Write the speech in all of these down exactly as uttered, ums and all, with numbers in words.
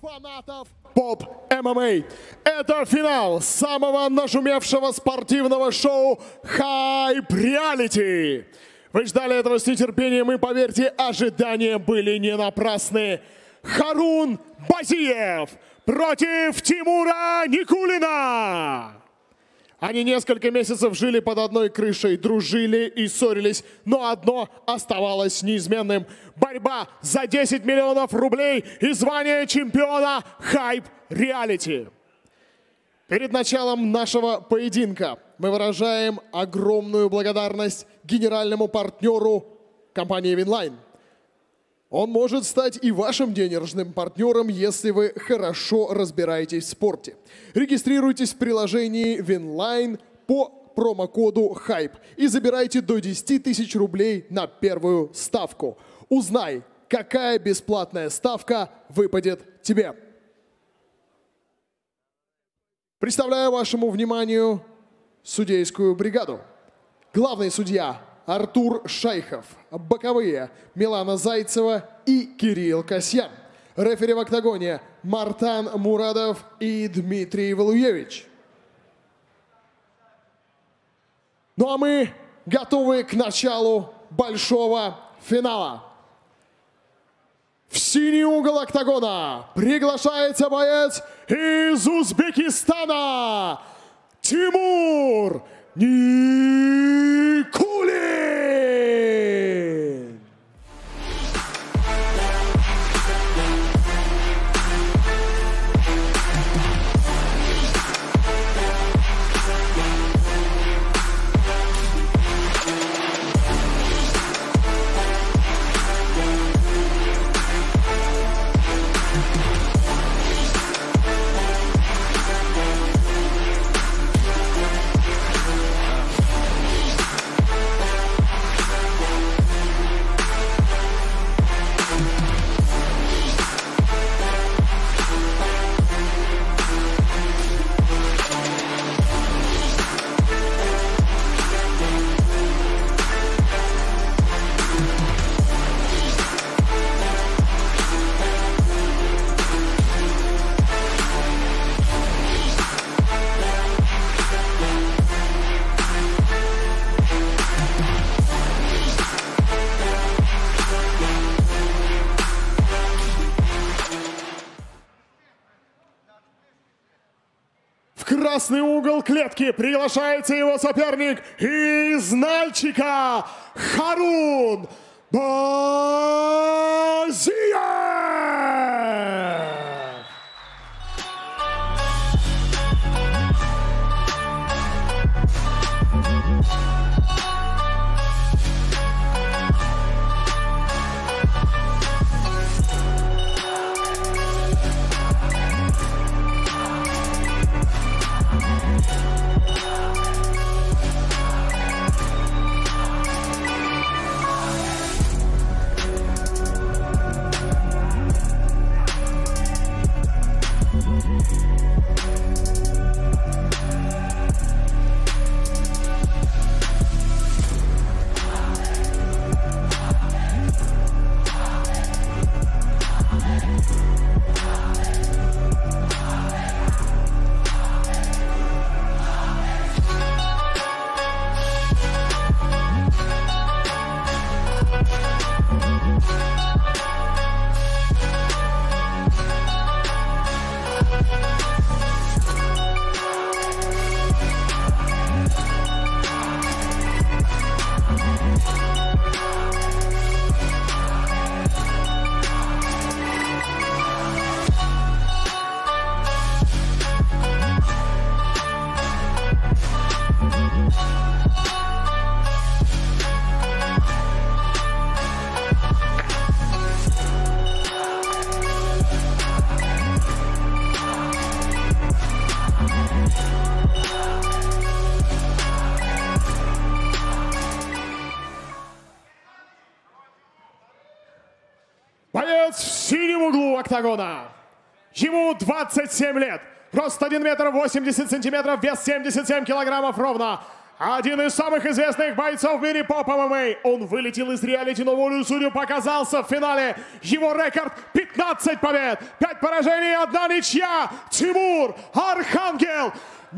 фанатов поп-эм эм а. Это финал самого нашумевшего спортивного шоу Hype Reality. Вы ждали этого с нетерпением, и, поверьте, ожидания были не напрасны. Харун Базиев против Тимура Никулина. Они несколько месяцев жили под одной крышей, дружили и ссорились, но одно оставалось неизменным. Борьба за десять миллионов рублей и звание чемпиона Hype Reality. Перед началом нашего поединка мы выражаем огромную благодарность генеральному партнеру компании Winline. Он может стать и вашим денежным партнером, если вы хорошо разбираетесь в спорте. Регистрируйтесь в приложении Winline по промокоду хайп и забирайте до десяти тысяч рублей на первую ставку. Узнай, какая бесплатная ставка выпадет тебе. Представляю вашему вниманию судейскую бригаду. Главный судья Артур Шайхов. Боковые Милана Зайцева и Кирилл Касьян. Рефери в октагоне Мартан Мурадов и Дмитрий Валуевич. Ну а мы готовы к началу большого финала. В синий угол октагона приглашается боец из Узбекистана Тимур Никулин. Красный угол клетки приглашается его соперник из Нальчика Харун Базиев. Боец в синем углу октагона. Ему двадцать семь лет. Рост один метр восемьдесят сантиметров, вес семьдесят семь килограммов ровно. Один из самых известных бойцов в мире по ММА. Он вылетел из реалити, но волю судью показался в финале. Его рекорд пятнадцать побед, пять поражений, одна ничья. Тимур Архангел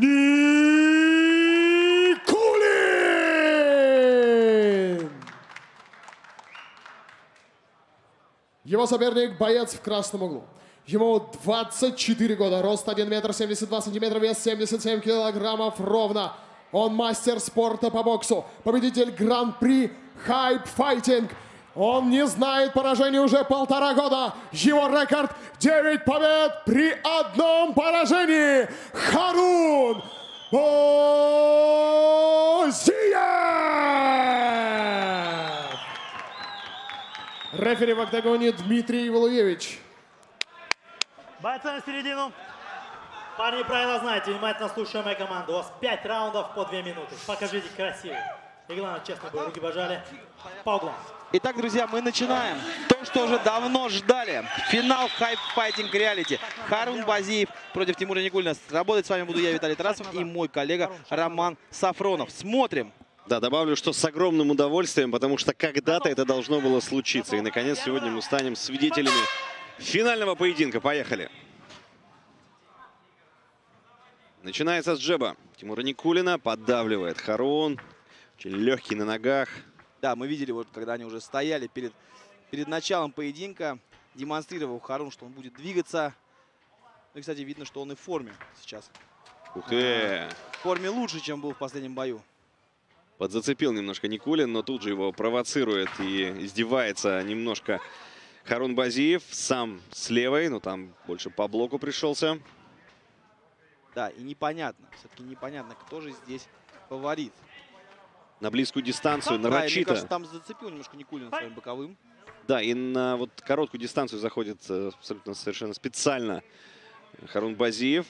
Никулин. Его соперник — боец в красном углу. Ему двадцать четыре года, рост один метр семьдесят два сантиметра, вес семьдесят семь килограммов ровно. Он мастер спорта по боксу, победитель гран-при Hype Fighting. Он не знает поражений уже полтора года. Его рекорд девять побед при одном поражении. Харун Бозиев! Рефери в октагоне Дмитрий Валуевич. Бойцы на середину. Парни, правила знаете, внимательно слушаем мою команду. У вас пять раундов по две минуты. Покажите красиво. И главное, честно, руки пожали по углам. Итак, друзья, мы начинаем то, что уже давно ждали. Финал Hype Fighting Reality. Харун Бозиев против Тимура Никулина. Работать с вами буду я, Виталий Тарасов, и мой коллега Роман Сафронов. Смотрим. Да, добавлю, что с огромным удовольствием, потому что когда-то это должно было случиться. И, наконец, сегодня мы станем свидетелями финального поединка. Поехали. Начинается с джеба. Тимура Никулина поддавливает Харун. Очень легкий на ногах. Да, мы видели, вот когда они уже стояли перед, перед началом поединка, демонстрировал Харун, что он будет двигаться. Ну и, кстати, видно, что он и в форме сейчас. Ух ты! В форме лучше, чем был в последнем бою. Подзацепил немножко Никулин, но тут же его провоцирует и издевается немножко Харун Бозиев. Сам с левой, но там больше по блоку пришелся. Да, и непонятно, все-таки непонятно, кто же здесь фаворит. На близкую дистанцию, Да, нарочито. мне кажется, там зацепил немножко Никулин своим боковым. Да, и на вот короткую дистанцию заходит абсолютно совершенно специально Харун Бозиев.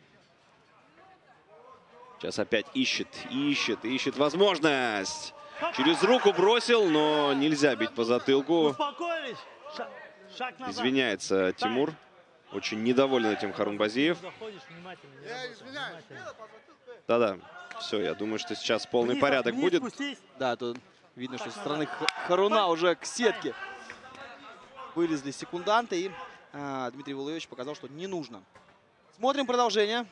Сейчас опять ищет, ищет, ищет возможность. Через руку бросил, но нельзя бить по затылку. Успокоились. Шаг, шаг назад. Извиняется Тимур. Очень недоволен этим Харун Бозиев. Да-да, все, я думаю, что сейчас полный вниз, порядок вниз будет. спустись. Да, тут видно, что со стороны Харуна уже к сетке вылезли секунданты. И а, Дмитрий Валуевич показал, что не нужно. Смотрим продолжение.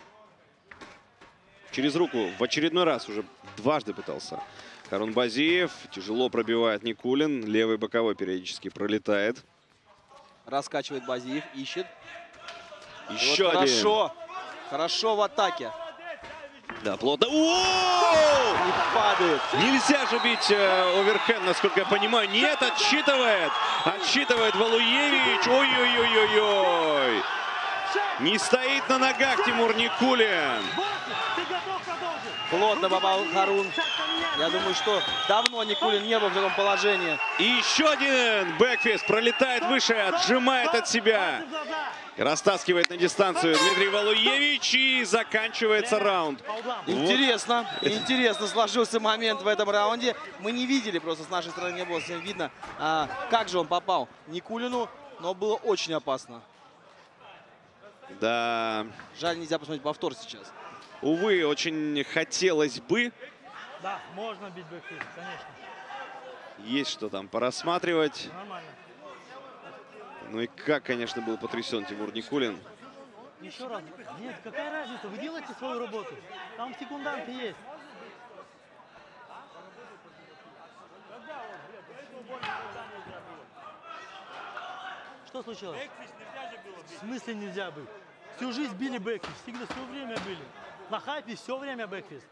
Через руку в очередной раз уже дважды пытался Харун Бозиев. Тяжело пробивает Никулин. Левый боковой периодически пролетает. Раскачивает Бозиев, ищет. Еще вот один. Хорошо. Хорошо в атаке. Да, плотно. О! Не падает. Нельзя же бить э, оверхенд, насколько я понимаю. Нет, отсчитывает. Отсчитывает Валуевич. Ой-ой-ой-ой-ой. Не стоит на ногах Тимур Никулин. Плотно попал Харун. Я думаю, что давно Никулин не был в таком положении. И еще один бэкфист. Пролетает выше, отжимает от себя. Растаскивает на дистанцию Дмитрий Валуевич. И заканчивается раунд. Интересно. Вот. Интересно сложился момент в этом раунде. Мы не видели, просто с нашей стороны не было всем видно, а, как же он попал Никулину. Но было очень опасно. Да. Жаль, нельзя посмотреть повтор сейчас. Увы, очень хотелось бы. Да, можно бить бэкфист, конечно. Есть что там порассматривать. Нормально. Ну и как, конечно, был потрясен Тимур Никулин. Еще раз. Нет, какая разница? Вы делаете свою работу. Там секунданты есть. Что случилось? В смысле нельзя быть? Всю жизнь били бэкфист. Всегда все время были. На хайпе все время бэкфист.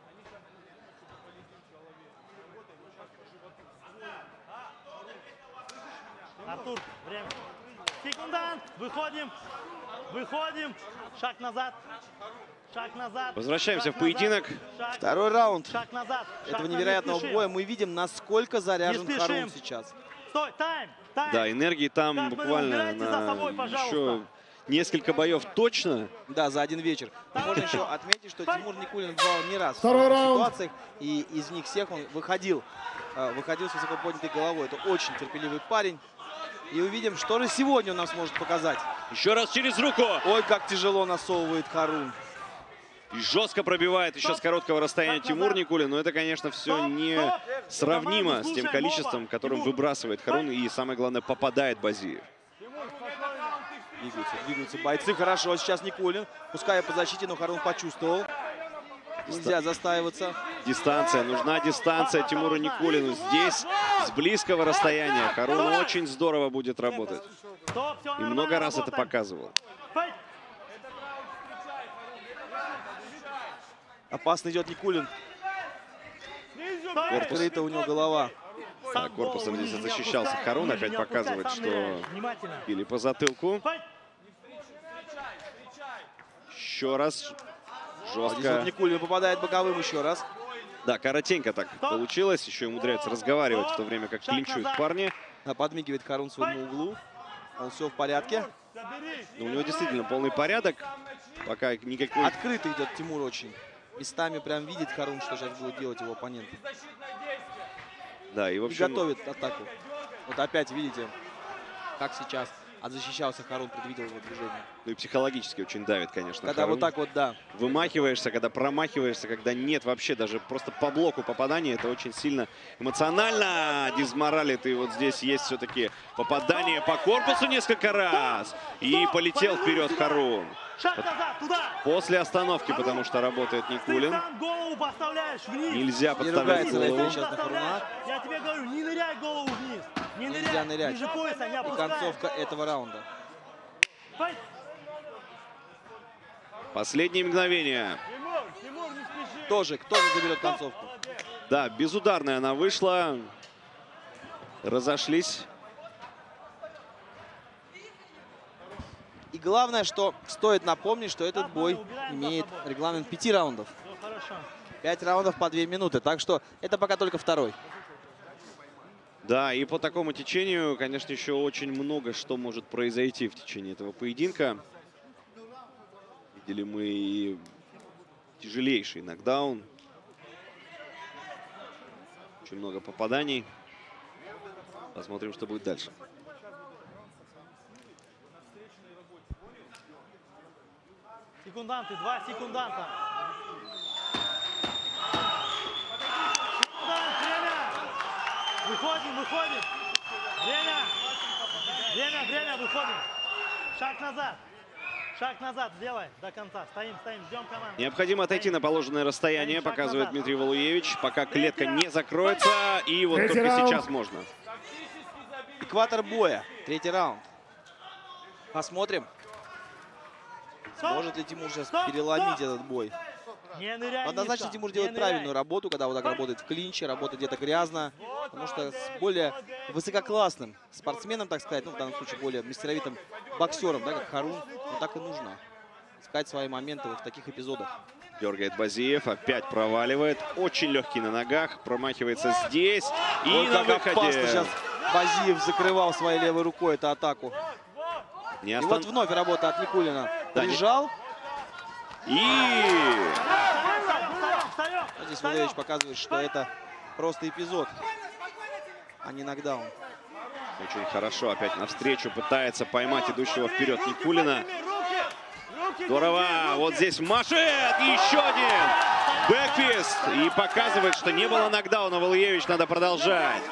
Артур, время. Секундант, выходим, выходим, шаг назад, шаг назад. Возвращаемся шаг в поединок. Назад, Второй раунд шаг назад, этого шаг невероятного назад, боя. Мы видим, насколько заряжен Не Харун спешим. сейчас. Стой, тайм, тайм. Да, энергии там Как бы буквально убирайте за собой, на пожалуйста. еще несколько боев точно. Да, за один вечер. Но можно еще отметить, что Тимур Никулин бывал не раз Второй в раунд. ситуациях, и из них всех он выходил, э, выходил с высоко поднятой головой. Это очень терпеливый парень. И увидим, что же сегодня он нам сможет показать. Еще раз через руку. Ой, как тяжело насовывает Харун. И жестко пробивает еще с короткого расстояния Тимур Никулин. Но это, конечно, все не сравнимо с тем количеством, которым выбрасывает Харун. И, самое главное, попадает Базиев. Двигаются, двигаются бойцы. Хорошо, сейчас Никулин. Пускай по защите, но Харун почувствовал. Нельзя застаиваться. Дистанция. Нужна дистанция Тимуру Никулину. Здесь с близкого расстояния Харун очень здорово будет работать. И много раз это показывал. Опасно идет Никулин. Открыта у него голова. Да, корпусом здесь защищался Харун. Опять показывает, что или по затылку. Еще раз. Жестко. Никулин попадает боковым еще раз. Да, коротенько так получилось. Еще и умудряется разговаривать, в то время как клинчуют парни. Да, подмигивает Харун своему углу. Он все в порядке. Но у него действительно полный порядок. Пока никакой... Открыто идет Тимур очень. Местами прям видит Харун, что сейчас будет делать его оппонент. Да, и в И общем... готовит атаку. Вот опять видите, как сейчас отзащищался Харун, предвидел его движение. Ну и психологически очень давит, конечно, Когда Харун. вот так вот, да. Вымахиваешься, когда промахиваешься, когда нет вообще даже просто по блоку попадания. Это очень сильно эмоционально дизморалит. И вот здесь есть все-таки попадание по корпусу несколько раз. И полетел вперед Харун. После остановки, потому что работает Никулин. Нельзя подставлять голову. Сейчас на Харуна. Я тебе говорю, не ныряй голову вниз. Не Нельзя нырять. Ниже пояса, не И концовка этого раунда. Последние мгновения. Тоже, кто же заберет концовку? Да, безударная она вышла. Разошлись. И главное, что стоит напомнить, что этот бой имеет регламент пяти раундов. Пять раундов по две минуты. Так что это пока только второй. Да, и по такому течению, конечно, еще очень много что может произойти в течение этого поединка. Видели мы и тяжелейший нокдаун. Очень много попаданий. Посмотрим, что будет дальше. Секунданты, два секунданта. Выходим, выходим. Время. Время, время, выходим. Шаг назад. Шаг назад сделай до конца. Стоим, стоим, ждем команду. Необходимо отойти на положенное расстояние, показывает Дмитрий Валуевич, пока клетка не закроется. И вот только сейчас можно. Экватор боя. Третий раунд. Посмотрим. Может ли Тимур сейчас переломить этот бой? Не ныряй, Однозначно Миша, Тимур не делает ныряй. правильную работу, когда вот так работает в клинче, работает где-то грязно. Потому что с более высококлассным спортсменом, так сказать, ну в данном случае более мастеровитым боксером, да, как Харун, ну так и нужно искать свои моменты вот в таких эпизодах. Дергает Базиев, опять проваливает. Очень легкий на ногах, промахивается здесь. И Вот на как опасно выходе. сейчас Базиев закрывал своей левой рукой эту атаку. Не И остан... вот вновь работа от Никулина. Да, Прижал. И... А здесь Валерьевич показывает, что это просто эпизод, а не нокдаун. Очень хорошо. Опять навстречу пытается поймать идущего вперед Никулина. Здорово. Вот здесь машет. И еще один. Бэкфист. И показывает, что не было нокдауна. Валуевич, надо продолжать.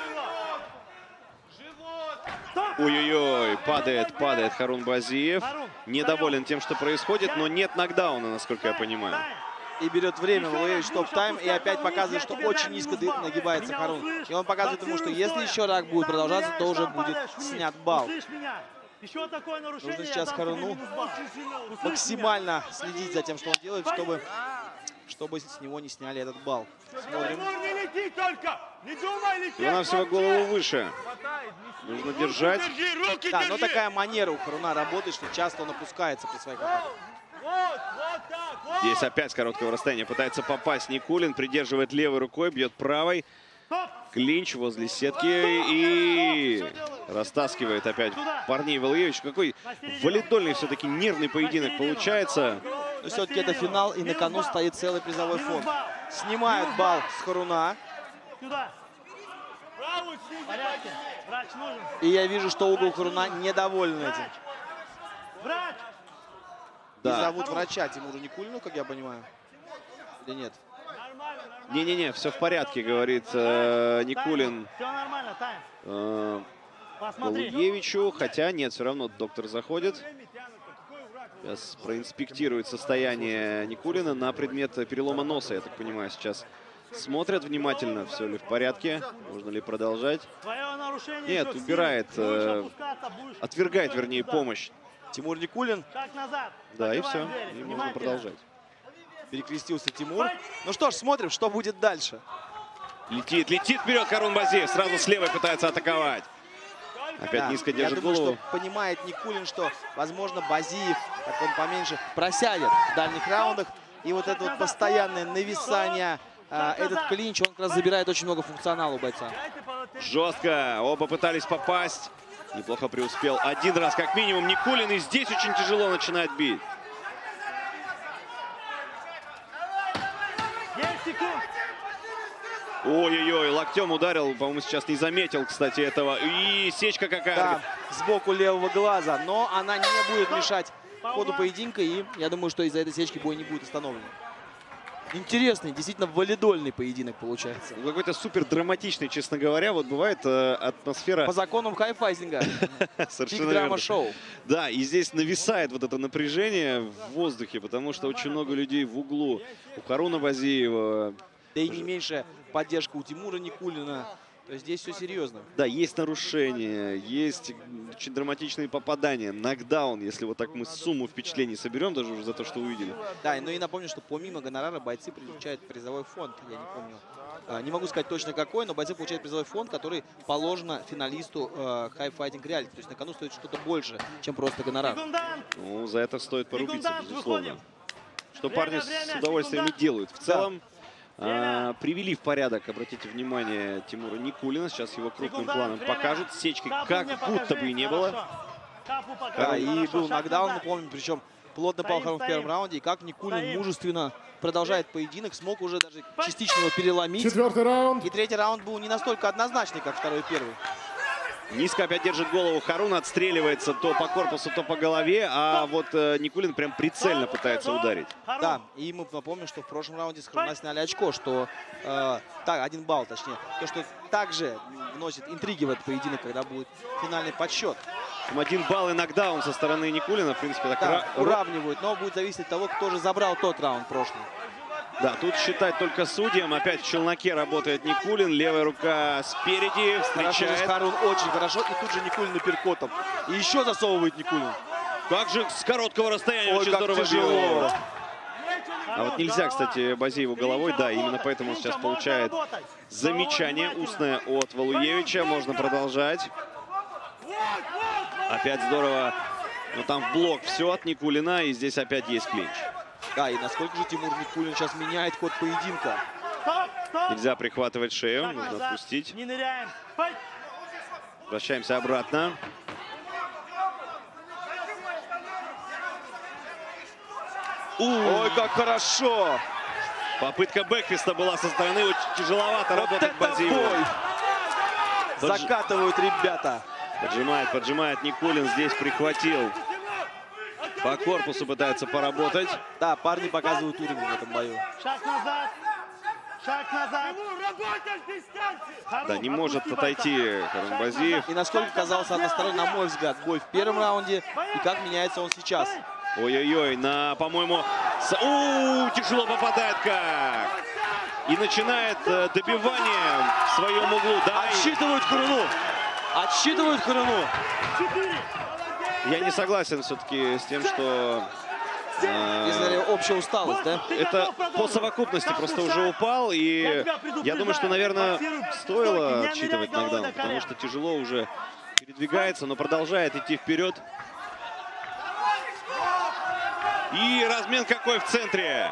Ой-ой-ой. Падает, падает Харун Базиев. Недоволен тем, что происходит, но нет нокдауна, насколько я понимаю. И берет время Валуевич топ-тайм. И опять показывает, что очень низко нагибается Харун. И он показывает ему, что если еще рак будет продолжаться, то уже будет снят балл. Нужно сейчас Харуну максимально следить за тем, что он делает, чтобы, чтобы с него не сняли этот балл. Смотрим. Всего голову выше. Нужно держать. Да, но такая манера у Харуна работает, что часто он опускается при своих атаках. Здесь опять с короткого расстояния пытается попасть Никулин. Придерживает левой рукой, бьет правой. Клинч возле сетки и растаскивает опять парней Валуевич. Какой валидольный все-таки нервный поединок получается. Но все-таки это финал, и на кону стоит целый призовой фонд. Снимают балл с Харуна. И я вижу, что угол Харуна недоволен этим. Да. И зовут врача Тимуру Никулину, как я понимаю. Или нет? Не-не-не, все в порядке, говорит э, Никулин Все нормально, тайм. э, Посмотри. Валуевичу. Хотя нет, все равно доктор заходит. Сейчас проинспектирует состояние Никулина на предмет перелома носа, я так понимаю, сейчас. Смотрят внимательно, все ли в порядке, можно ли продолжать. Твое нарушение Нет, еще в убирает, силе. Будешь э, опускаться, будешь отвергает, идти вернее, туда. помощь. Тимур Никулин. Шаг назад. Да, и Закрываем все, двери. и можно Внимательно. продолжать. Перекрестился Тимур. Ну что ж, смотрим, что будет дальше. Летит, летит вперед Харун Базиев, сразу с левой пытается атаковать. Опять Да, низко я держит думаю, голову. что понимает Никулин, что, возможно, Базиев, как он поменьше, просядет в дальних раундах. И вот это вот постоянное нависание, а, этот клинч, он как раз забирает очень много функционала у бойца. Жестко, оба пытались попасть. Неплохо преуспел один раз, как минимум, Никулин. И здесь очень тяжело начинает бить. десять секунд. Ой-ой-ой, локтем ударил, по-моему, сейчас не заметил, кстати, этого. И сечка какая. Да, сбоку левого глаза, но она не будет мешать ходу поединка. И я думаю, что из-за этой сечки бой не будет остановлен. Интересный, действительно валидольный поединок получается. Ну, какой-то супер драматичный, честно говоря. Вот бывает э, атмосфера... По законам хайфайтинга. Совершенно Драма шоу. Да, и здесь нависает вот это напряжение в воздухе, потому что очень много людей в углу. У Харуна Базиева... Да и не меньшая поддержка у Тимура Никулина. То есть здесь все серьезно. Да, есть нарушения, есть очень драматичные попадания, нокдаун, если вот так мы сумму впечатлений соберем, даже уже за то, что увидели. Да, ну и напомню, что помимо гонорара бойцы получают призовой фонд. Я не помню, а, не могу сказать точно какой, но бойцы получают призовой фонд, который положено финалисту э, Hype Fighting Reality. То есть на кону стоит что-то больше, чем просто гонорар. Секундант. Ну, за это стоит порубиться, Секундант, безусловно. выходим. Что Время, парни время, с удовольствием и секундант. делают. В целом, Время. а, привели в порядок, обратите внимание, Тимура Никулина. Сейчас его крупным Секундант, планом время. покажут. Сечки Капу как мне будто покажи. бы и не Хорошо. было. Капу покажи. Да, и Хорошо. был Шаг нокдаун, мы назад. помним, причем плотно пал Стоим, Харун в первом стоим. раунде. И как Никулин Стоим. мужественно продолжает поединок, смог уже даже частично его переломить. Четвертый раунд. И третий раунд был не настолько однозначный, как второй и первый. Низко опять держит голову Харун, отстреливается то по корпусу, то по голове. А вот э, Никулин прям прицельно пытается ударить. Харун. Да, и мы напомним, что в прошлом раунде с Харуна сняли очко, что э, так, один балл, точнее, то, что также вносит интриги в этот поединок, когда будет финальный подсчет. Там один балл и нокдаун со стороны Никулина, в принципе, так Да, ра- уравнивают, но будет зависеть от того, кто же забрал тот раунд прошлый. Да, тут считать только судьям. Опять в челноке работает Никулин. Левая рука спереди, Хорошо, здесь встречает. Харун очень хорошо, и тут же Никулин наперкотом. И еще засовывает Никулин. Как же с короткого расстояния Ой, очень как здорово тяжело. бил. А вот нельзя, кстати, Базиеву головой. Да, именно поэтому он сейчас получает замечание устное от Валуевича. Можно продолжать. Опять здорово. Но там в блок все от Никулина. И здесь опять есть клинч. Да, и насколько же Тимур Никулин сейчас меняет ход поединка. Стоп, стоп. Нельзя прихватывать шею. Шаг Нужно назад. отпустить. Не ныряем. Файт. Возвращаемся обратно. Ой, как хорошо! Попытка бэкфиста была со стороны. Очень тяжеловато Вот работать это Базиеву. бой! Подж- Закатывают ребята. Поджимает, поджимает Никулин. Здесь прихватил. По корпусу пытается поработать. Да, парни показывают уровень в этом бою. Шаг назад. Шаг назад. Да, не может отойти Харун Базиев. И насколько казался односторонний, на мой взгляд, бой в первом раунде, и как меняется он сейчас. Ой-ой-ой, на, по-моему, с... У, тяжело попадает как. И начинает э, добивание в своем углу. Да, и Отсчитывают Харуну. Отсчитывают Харуну. я не согласен все-таки с тем, что э, Если общая усталость, да? это по совокупности просто уже упал. И я думаю, что, наверное, стоило отсчитывать нокдаун, потому что тяжело уже передвигается, но продолжает идти вперед. И размен какой в центре.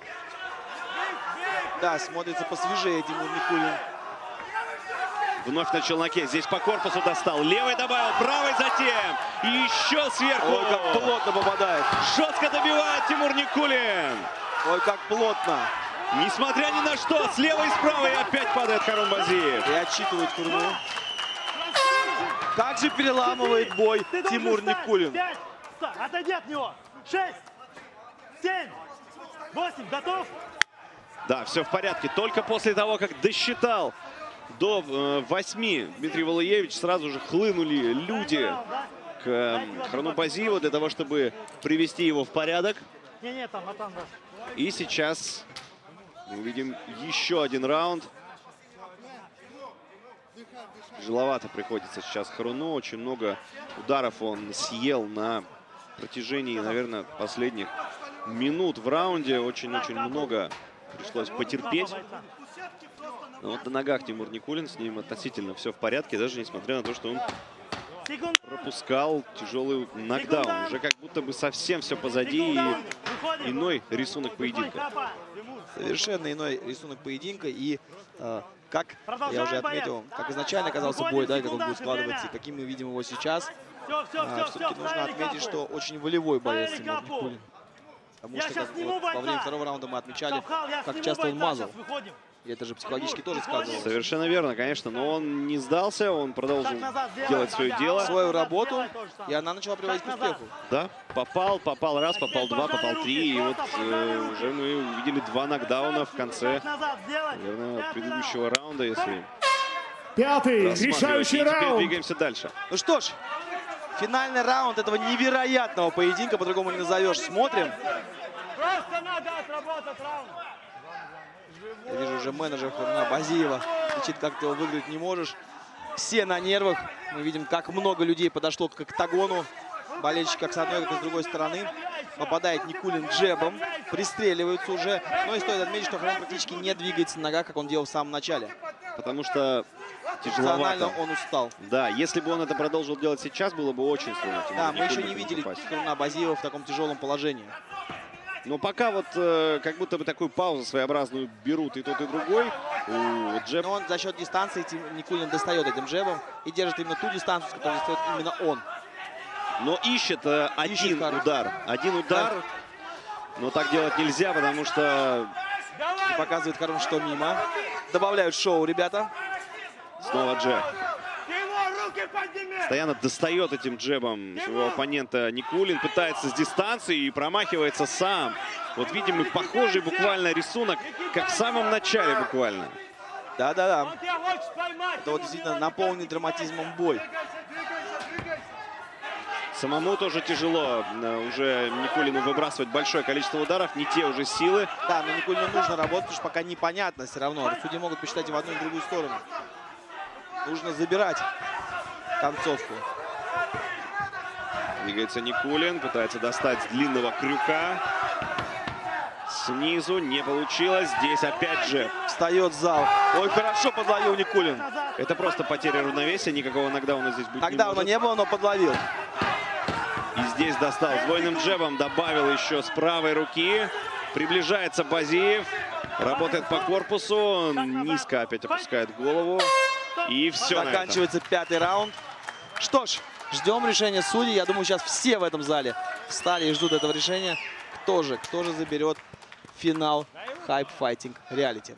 Да, смотрится посвежее Тимур Никулин. Вновь на челноке. Здесь по корпусу достал. Левой добавил, правой затем. И еще сверху. Ой, как плотно попадает. Жестко добивает Тимур Никулин. Ой, как плотно. Несмотря ни на что, слева и справа и опять падает Харун Базиев. И отсчитывают Харуну. Как же переламывает бой Ты должен Тимур встать. Никулин. Пять. Отойди от него. Шесть. Семь. Восемь. Готов? Да, все в порядке. Только после того, как досчитал до э, восьми Дмитрий Валуевич, сразу же хлынули люди к э, Харунбазиеву для того, чтобы привести его в порядок. Не, не, там, а там, да. И сейчас мы увидим еще один раунд. Тяжеловато приходится сейчас Харуну. Очень много ударов он съел на протяжении, наверное, последних минут в раунде. Очень-очень много пришлось потерпеть. Но вот на ногах Тимур Никулин, с ним относительно все в порядке, даже несмотря на то, что он пропускал тяжелый нокдаун. Уже как будто бы совсем все позади, и иной рисунок поединка. Совершенно иной рисунок поединка. И э, как я уже отметил, как изначально оказался бой, да, и как он будет складываться, и каким мы видим его сейчас. Э, Все-таки нужно отметить, что очень волевой боец Тимур Никулин. Потому что как, вот, во время второго раунда мы отмечали, как часто он мазал. И это же психологически тоже сказывалось. Совершенно верно, конечно. Но он не сдался, он продолжил делать свое дело. Свою работу, и она начала приводить к успеху. Да, попал, попал раз, попал два, попал три. И вот э, уже мы увидели два нокдауна в конце, наверное, предыдущего раунда, если... Пятый, решающий и теперь раунд. двигаемся дальше. Ну что ж, финальный раунд этого невероятного поединка, по-другому не назовешь. Смотрим. Просто надо отработать раунд. Я вижу уже менеджер Харунбазиева. Кричит, как ты его выиграть не можешь. Все на нервах. Мы видим, как много людей подошло к октагону. Болельщики как с одной, как и с другой стороны. Попадает Никулин джебом. Пристреливаются уже. Но и стоит отметить, что Харун практически не двигается на ногах, как он делал в самом начале. Потому что тяжеловато. Он устал. Да, если бы он это продолжил делать сейчас, было бы очень сложно. Да, мы еще не видели Харунбазиева в таком тяжелом положении. Но пока вот э, как будто бы такую паузу своеобразную берут и тот, и другой. У джеб... Но он за счет дистанции Никулин достает этим джебом и держит именно ту дистанцию, которую достает именно он. Но ищет э, один ищет удар. Один удар. Да. Но так делать нельзя, потому что... Показывает Харун, что мимо. Добавляют шоу, ребята. Снова джеб. Постоянно достает этим джебом своего оппонента Никулин. Пытается с дистанции и промахивается сам. Вот видим и похожий буквально рисунок, как в самом начале буквально. Да-да-да. Это вот действительно наполненный драматизмом бой. Самому тоже тяжело уже Никулину выбрасывать большое количество ударов. Не те уже силы. Да, но Никулину нужно работать, потому что пока непонятно все равно. Судьи могут посчитать и в одну, и в другую сторону. Нужно забирать концовку. Двигается Никулин, пытается достать с длинного крюка. Снизу не получилось. Здесь опять же встает зал. Ой, хорошо подловил Никулин. Это просто потеря равновесия. Никакого нокдауна здесь быть Нокдауна не может. не было, но подловил. И здесь достал. С двойным джебом добавил еще с правой руки. Приближается Базиев. Работает по корпусу. Низко опять опускает голову. И все. Заканчивается пятый раунд. Что ж, ждем решения судей. Я думаю, сейчас все в этом зале встали и ждут этого решения. Кто же, кто же заберет финал Hype Fighting Reality.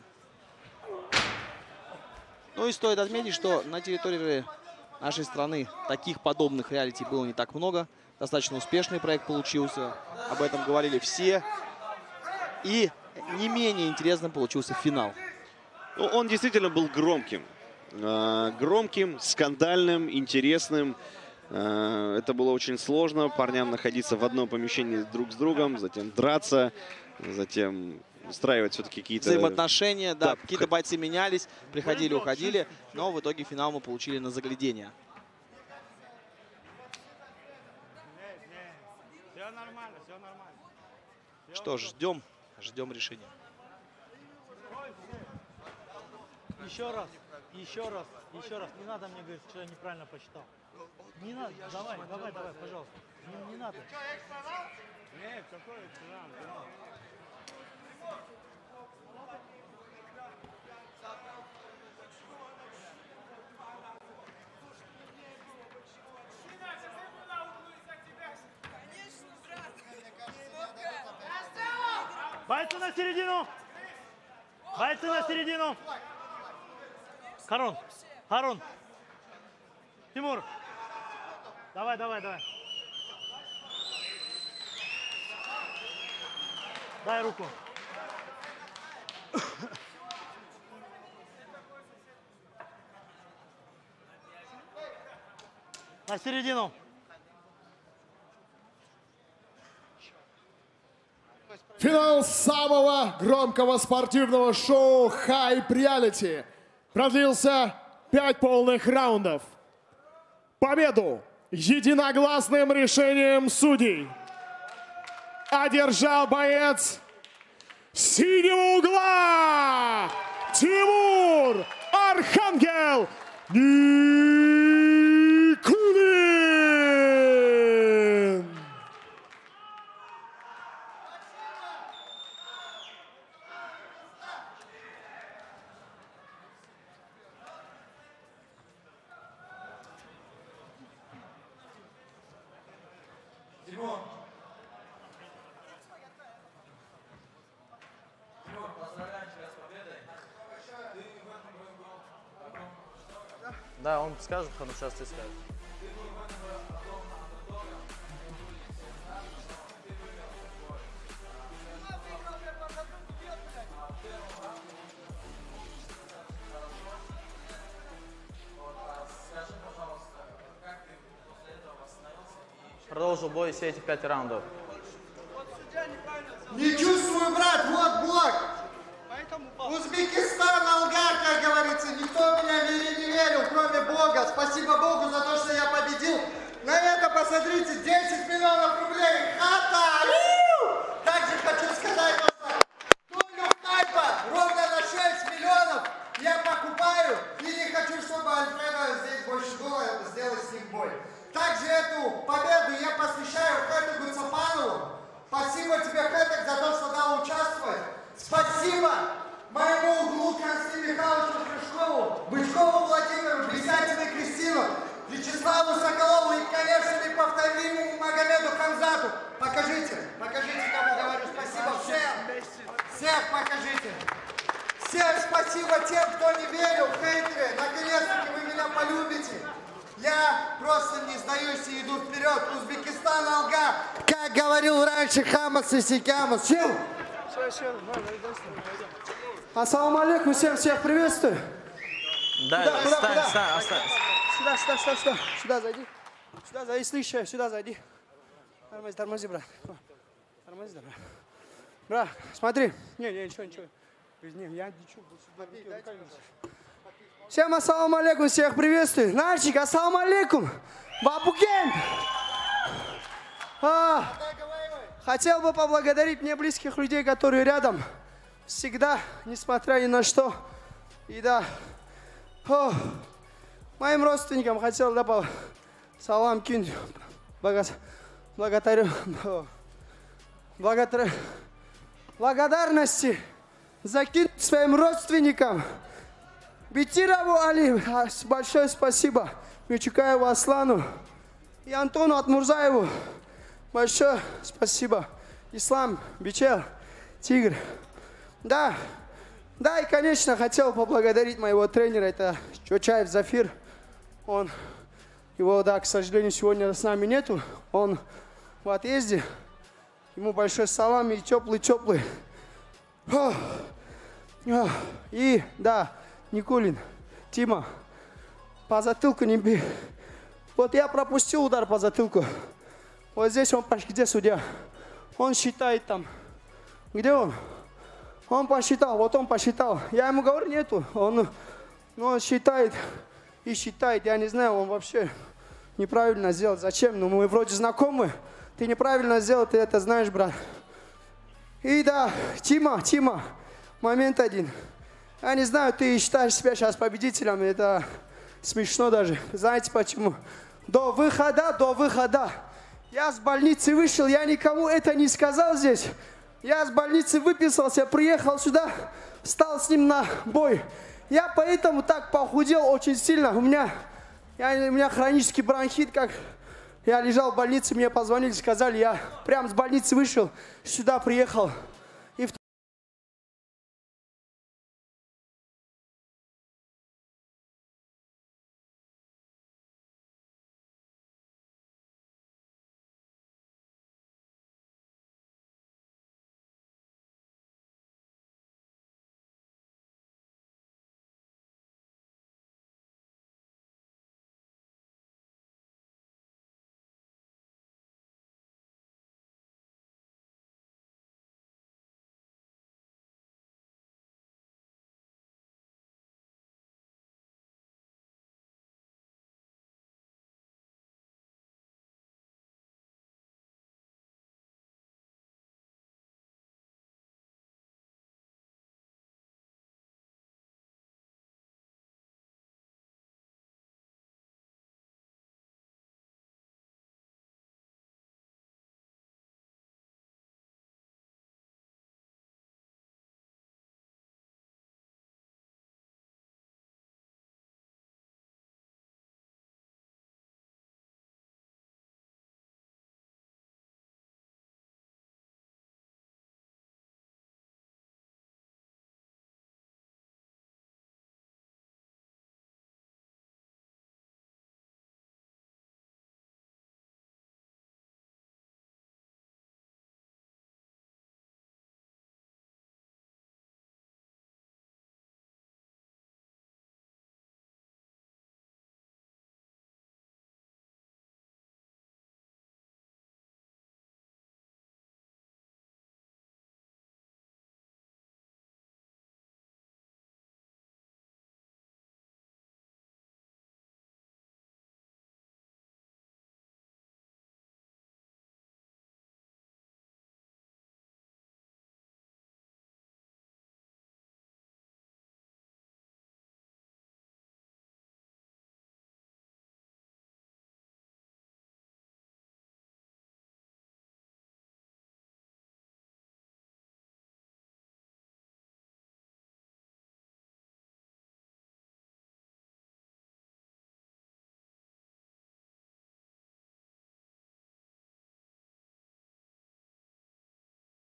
Ну и стоит отметить, что на территории нашей страны таких подобных реалити было не так много. Достаточно успешный проект получился. Об этом говорили все. И не менее интересным получился финал. Ну, он действительно был громким. Громким, скандальным, интересным. Это было очень сложно парням находиться в одном помещении друг с другом, затем драться, затем устраивать все-таки какие-то взаимоотношения. Да, да. Какие-то бойцы менялись, приходили, уходили, но в итоге финал мы получили на заглядение. Что ж, ждем, ждем решения. Еще раз, еще раз, еще раз. Не надо мне говорить, что я неправильно посчитал. Не надо, давай, давай, давай, пожалуйста. Не, не надо. Нет, какой экстрам? Бойцы на середину! Бойцы на середину! Харун! Харун! Тимур! Давай, давай, давай! Дай руку! На середину. Финал самого громкого спортивного шоу Hype Reality продлился пять полных раундов. Победу единогласным решением судей одержал боец синего угла Тимур Архангел Никулин. Да, он скажет, но сейчас ты скажешь. Продолжил бой все эти пять раундов. Не чувствую, брат, вот блок. Узбекистан, Алгар, как говорится, никто в меня не, не верил, кроме Бога. Спасибо Богу за то, что я победил. На это, посмотрите, десять миллионов рублей. Хата! Также хочу сказать, что долю хайпа ровно на шесть миллионов я покупаю. И не хочу, чтобы Альфреда здесь больше было, сделать с ним бой. Также эту победу я посвящаю Хэтегу Цапанову. Спасибо тебе, Хэтег, за то, что дал участвовать. Спасибо моему углу Константину Михайловичу Крышкову, Бычкову Владимиру, Бесятину Кристину, Вячеславу Соколову и, конечно, неповторимому Магомеду Хамзату. Покажите, покажите, кому говорю спасибо. Всем, всех покажите. Всем спасибо тем, кто не верил, хейтеры. Наконец-таки вы меня полюбите. Я просто не сдаюсь и иду вперед. Узбекистан, Алга. Как говорил раньше Хамас и Сикамас. Чил? Все, все, Ассаламу алейкум, всем всех приветствую. Да, куда, куда, стань, куда? стань, стань. Сюда, сюда, сюда, сюда, сюда зайди. Сюда зайди, слышишь, сюда зайди. Тормози, тормози, брат. Тормози, брат. Брат, смотри. Не, не, ничего, ничего. Не, я ничего. Всем ассаламу алейкум, всех приветствую. Нальчик, ассаламу алейкум. Бабукен. А, хотел бы поблагодарить мне близких людей, которые рядом. Всегда, несмотря ни на что. И да, о, моим родственникам хотел да, по салам кинуть. Благодарю, благодарю, благодарности закинуть своим родственникам. Битирову Али, большое спасибо. Мичукаеву Аслану и Антону Атмурзаеву. Большое спасибо. Ислам, Бичел, Тигр. Да, да, и, конечно, хотел поблагодарить моего тренера, это Чочаев Зафир. Он, его, да, к сожалению, сегодня с нами нету. Он в отъезде. Ему большой салам и теплый-теплый. И, да, Никулин, Тима, по затылку не бей. Вот я пропустил удар по затылку. Вот здесь он, где судья? Он считает там. Где он? Он посчитал, вот он посчитал. Я ему говорю, нету. Он, ну, он считает и считает. Я не знаю, он вообще неправильно сделал. Зачем? Ну, мы вроде знакомы. Ты неправильно сделал, ты это знаешь, брат. И да, Тима, Тима, момент один. Я не знаю, ты считаешь себя сейчас победителем. Это смешно даже. Знаете почему? До выхода, до выхода. Я с больницы вышел, я никому это не сказал здесь. Я с больницы выписался, приехал сюда, встал с ним на бой. Я поэтому так похудел очень сильно. У меня, я, у меня хронический бронхит, как я лежал в больнице, мне позвонили, сказали, я прям с больницы вышел, сюда приехал.